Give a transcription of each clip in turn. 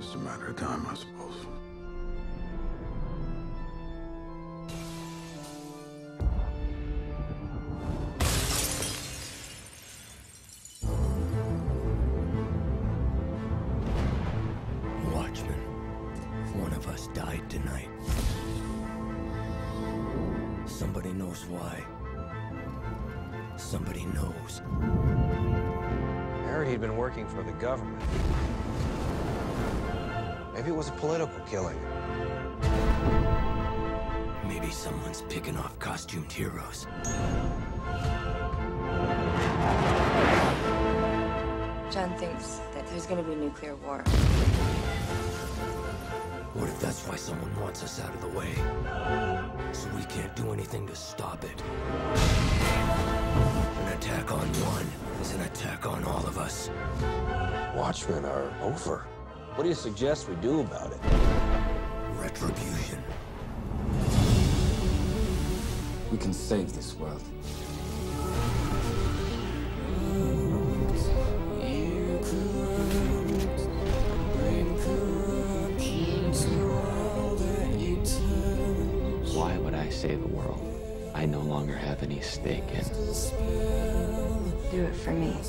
Just a matter of time, I suppose. Watchman, one of us died tonight. Somebody knows why. Somebody knows. I heard he'd been working for the government. Maybe it was a political killing. Maybe someone's picking off costumed heroes. John thinks that there's gonna be a nuclear war. What if that's why someone wants us out of the way? So we can't do anything to stop it. An attack on one is an attack on all of us. Watchmen are over. What do you suggest we do about it? Retribution. We can save this world. Why would I save a world I no longer have any stake in? Do it for me.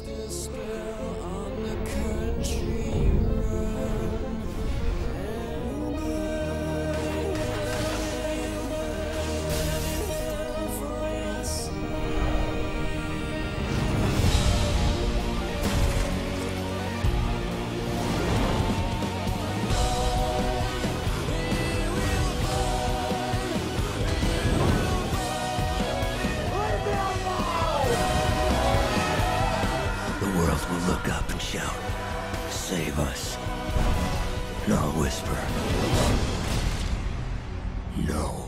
The world will look up and shout, "Save us." And I'll whisper, "No."